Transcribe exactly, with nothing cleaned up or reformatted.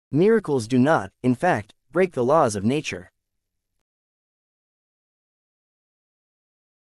Miracles do not, in fact, break the laws of nature.